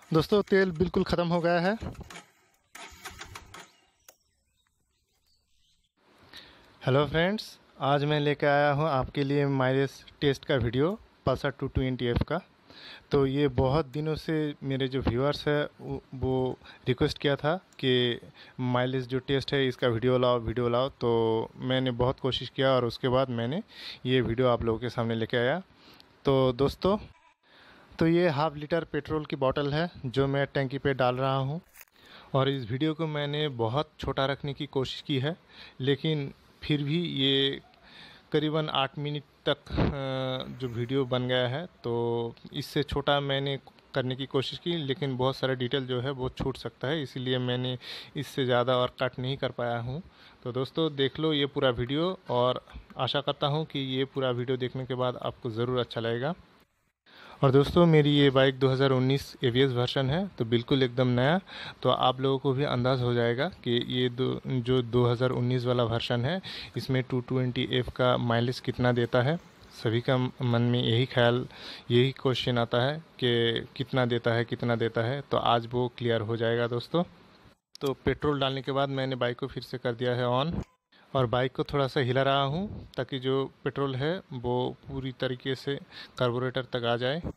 दोस्तों तेल बिल्कुल ख़त्म हो गया है। हेलो फ्रेंड्स, आज मैं लेकर आया हूँ आपके लिए माइलेज टेस्ट का वीडियो पल्सर 220F का। तो ये बहुत दिनों से मेरे जो व्यूअर्स है वो रिक्वेस्ट किया था कि माइलेज जो टेस्ट है इसका वीडियो लाओ। तो मैंने बहुत कोशिश किया और उसके बाद मैंने ये वीडियो आप लोगों के सामने लेके आया। तो दोस्तों, तो ये हाफ लीटर पेट्रोल की बोतल है जो मैं टैंकी पे डाल रहा हूँ। और इस वीडियो को मैंने बहुत छोटा रखने की कोशिश की है, लेकिन फिर भी ये करीबन 8 मिनट तक जो वीडियो बन गया है। तो इससे छोटा मैंने करने की कोशिश की, लेकिन बहुत सारा डिटेल जो है वो छूट सकता है, इसीलिए मैंने इससे ज़्यादा और कट नहीं कर पाया हूँ। तो दोस्तों देख लो ये पूरा वीडियो, और आशा करता हूँ कि ये पूरा वीडियो देखने के बाद आपको ज़रूर अच्छा लगेगा। और दोस्तों, मेरी ये बाइक 2019 ABS वर्जन है, तो बिल्कुल एकदम नया। तो आप लोगों को भी अंदाज़ हो जाएगा कि ये जो 2019 वाला वर्जन है इसमें 220F का माइलेज कितना देता है। सभी का मन में यही क्वेश्चन आता है कि कितना देता है। तो आज वो क्लियर हो जाएगा दोस्तों। तो पेट्रोल डालने के बाद मैंने बाइक को फिर से कर दिया है ऑन, और बाइक को थोड़ा सा हिला रहा हूँ ताकि जो पेट्रोल है वो पूरी तरीके से कार्बोरेटर तक आ जाए।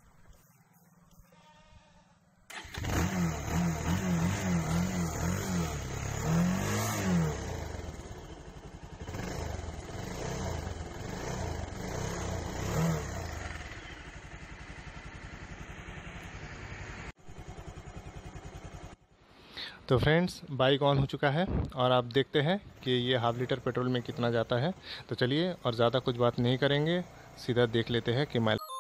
तो फ्रेंड्स, बाइक ऑन हो चुका है और आप देखते हैं कि ये हाफ लीटर पेट्रोल में कितना जाता है। तो चलिए, और ज़्यादा कुछ बात नहीं करेंगे, सीधा देख लेते हैं कि माइलेज।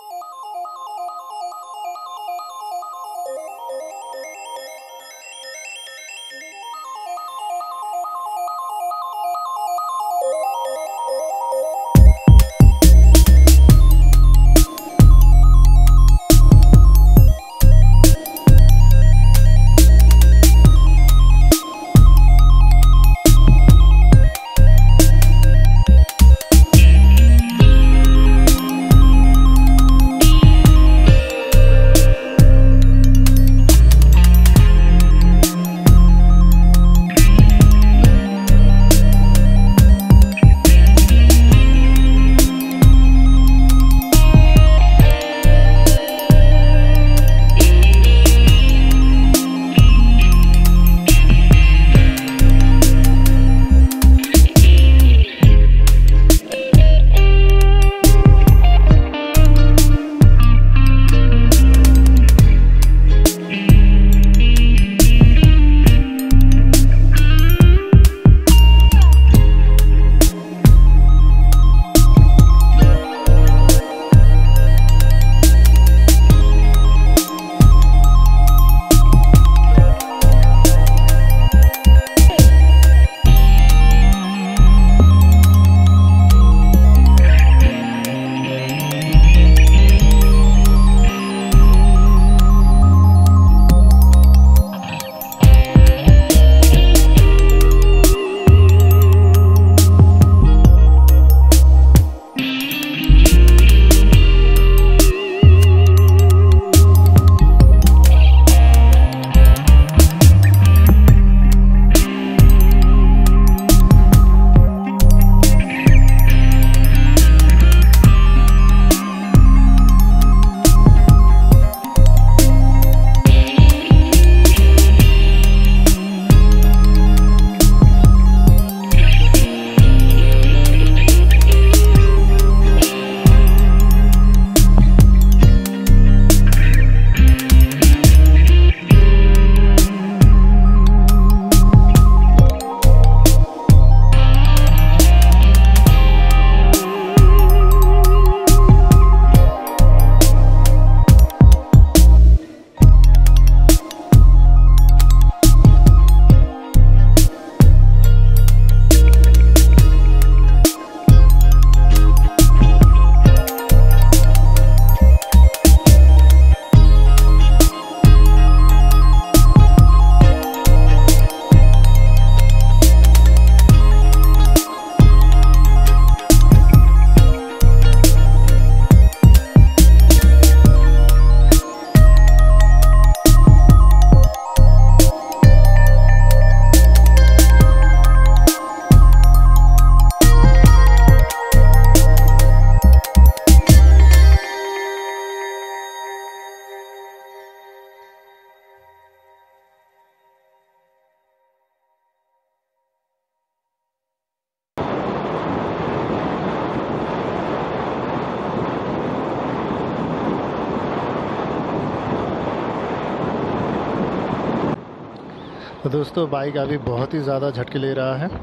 तो दोस्तों बाइक अभी बहुत ही ज़्यादा झटके ले रहा है।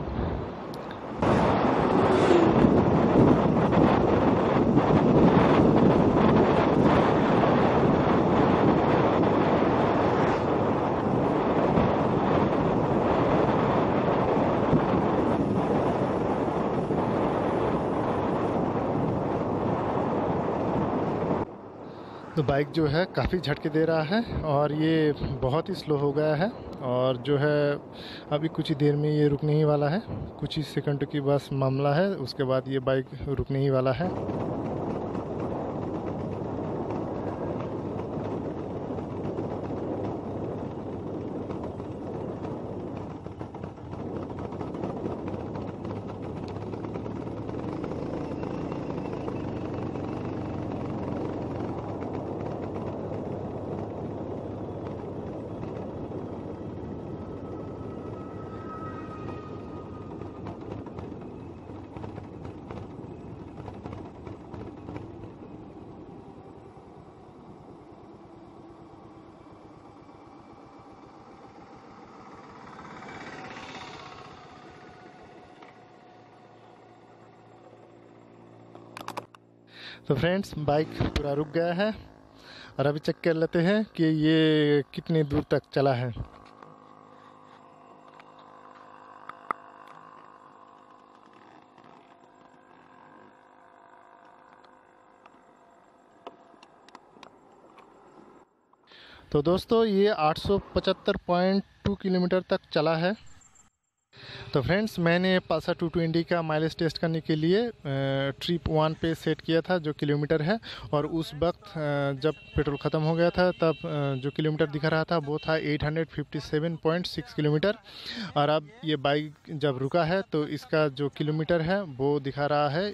तो बाइक जो है काफ़ी झटके दे रहा है और ये बहुत ही स्लो हो गया है और जो है अभी कुछ ही देर में ये रुकने ही वाला है। कुछ ही सेकंड की बस मामला है, उसके बाद ये बाइक रुकने ही वाला है। तो फ्रेंड्स बाइक पूरा रुक गया है और अभी चेक कर लेते हैं कि ये कितनी दूर तक चला है। तो दोस्तों ये 875.2 किलोमीटर तक चला है। तो फ्रेंड्स मैंने पासा 220 का माइलेज टेस्ट करने के लिए ट्रिप 1 पे सेट किया था जो किलोमीटर है, और उस वक्त जब पेट्रोल ख़त्म हो गया था तब जो किलोमीटर दिखा रहा था वो था 857.6 किलोमीटर। और अब ये बाइक जब रुका है तो इसका जो किलोमीटर है वो दिखा रहा है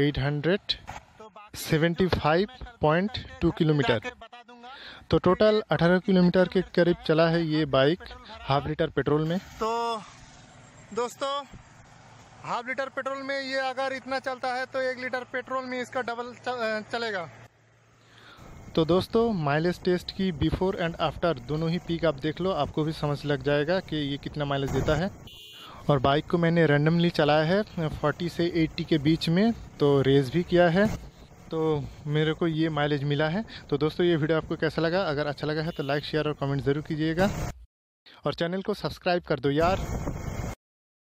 875.2 किलोमीटर। तो टोटल 18 किलोमीटर के करीब चला है ये बाइक हाफ लीटर पेट्रोल में। तो दोस्तों हाफ लीटर पेट्रोल में ये अगर इतना चलता है तो 1 लीटर पेट्रोल में इसका डबल चलेगा। तो दोस्तों माइलेज टेस्ट की बिफोर एंड आफ्टर दोनों ही पीक आप देख लो, आपको भी समझ लग जाएगा कि ये कितना माइलेज देता है। और बाइक को मैंने रैंडमली चलाया है 40 से 80 के बीच में, तो रेस भी किया है, तो मेरे को ये माइलेज मिला है। तो दोस्तों ये वीडियो आपको कैसा लगा? अगर अच्छा लगा है तो लाइक शेयर और कमेंट ज़रूर कीजिएगा और चैनल को सब्सक्राइब कर दो यार।